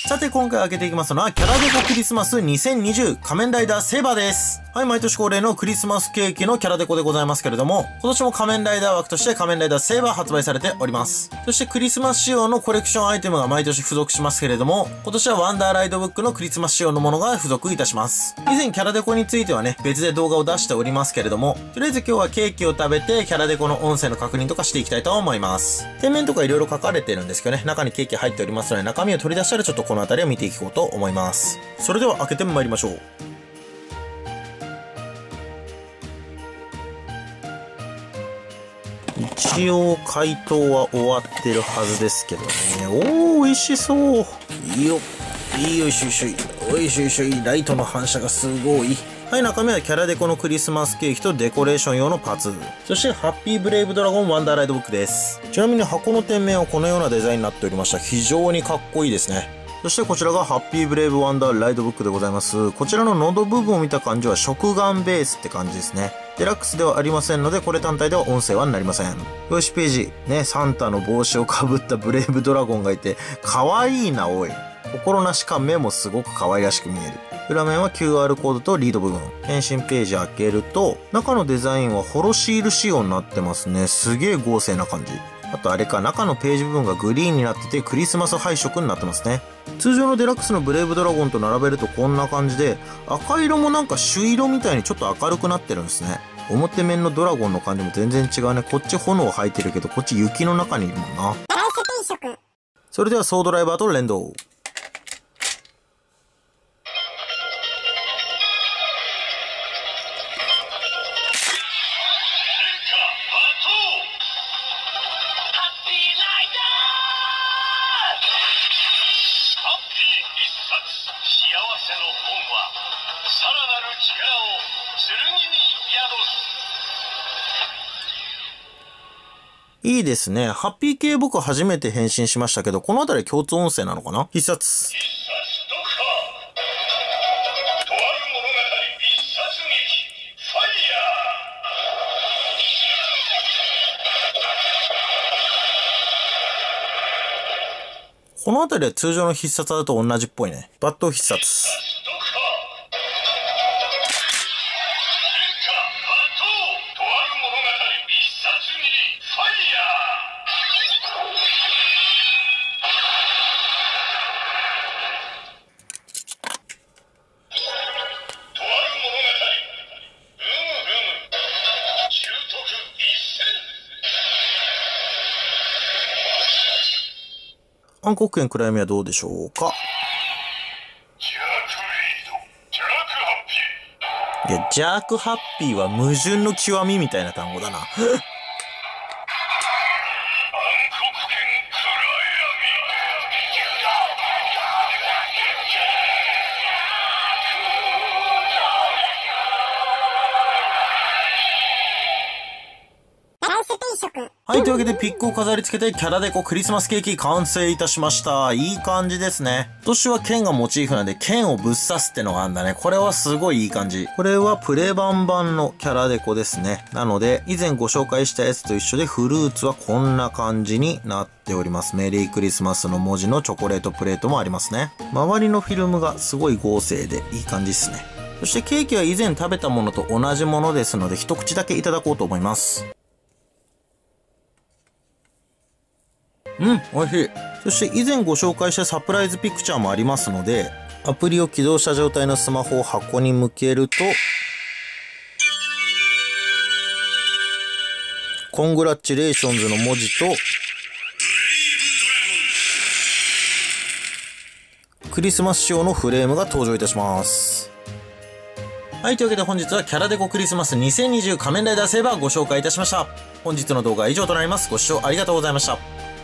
さて今回開けていきますのは、キャラデコクリスマス2020仮面ライダーセーバーです。はい、毎年恒例のクリスマスケーキのキャラデコでございますけれども、今年も仮面ライダー枠として仮面ライダーセーバー発売されております。そしてクリスマス仕様のコレクションアイテムが毎年付属しますけれども、今年はワンダーライドブックのクリスマス仕様のものが付属いたします。以前キャラデコについてはね、別で動画を出しておりますけれども、とりあえず今日はケーキを食べてキャラデコの音声の確認とかしていきたいと思います。店面とか色々書かれてるんですけどね、中にケーキ入っておりますので、中身を取り出したらちょっとこの辺りを見ていこうと思います。それでは開けてまいりましょう。一応解凍は終わってるはずですけどね。おー、美味しそう。いいよ。いいよいしょいしょい。おいしょいしょい。ライトの反射がすごい。はい、中身はキャラデコのクリスマスケーキとデコレーション用のパーツ。そしてハッピーブレイブドラゴンワンダーライドブックです。ちなみに箱の店面はこのようなデザインになっておりました。非常にかっこいいですね。そしてこちらがハッピーブレイブワンダーライドブックでございます。こちらの喉部分を見た感じは食玩ベースって感じですね。デラックスではありませんので、これ単体では音声はなりません。表紙ページ、ね、サンタの帽子をかぶったブレイブドラゴンがいて、かわいいな、おい。心なし感目もすごく可愛らしく見える。裏面は QR コードとリード部分。変身ページ開けると、中のデザインはホロシール仕様になってますね。すげえ豪勢な感じ。あとあれか、中のページ部分がグリーンになっててクリスマス配色になってますね。通常のデラックスのブレイブドラゴンと並べるとこんな感じで、赤色もなんか朱色みたいにちょっと明るくなってるんですね。表面のドラゴンの感じも全然違うね。こっち炎吐いてるけど、こっち雪の中にいるもんな。それではソードライバーと連動。いいですね。ハッピー系僕初めて変身しましたけど、このあたり共通音声なのかな？必殺。このあたりは通常の必殺だと同じっぽいね。抜刀必殺。暗黒剣暗闇はどうでしょうか。いや、ジャークハッピーは矛盾の極みみたいな単語だな。はい、というわけでピックを飾り付けてキャラデコクリスマスケーキ完成いたしました。いい感じですね。今年は剣がモチーフなんで剣をぶっ刺すってのがあるんだね。これはすごいいい感じ。これはプレ版版のキャラデコですね。なので、以前ご紹介したやつと一緒でフルーツはこんな感じになっております。メリークリスマスの文字のチョコレートプレートもありますね。周りのフィルムがすごい豪勢でいい感じですね。そしてケーキは以前食べたものと同じものですので、一口だけいただこうと思います。美味しい。そして以前ご紹介したサプライズピクチャーもありますので、アプリを起動した状態のスマホを箱に向けると、コングラッチュレーションズの文字と、クリスマス仕様のフレームが登場いたします。はい、というわけで本日はキャラデコクリスマス2020仮面ライダーセーバーご紹介いたしました。本日の動画は以上となります。ご視聴ありがとうございました。